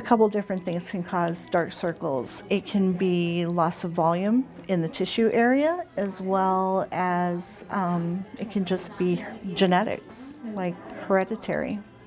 couple different things can cause dark circles. It can be loss of volume in the tissue area, as well as it can just be genetics, like hereditary.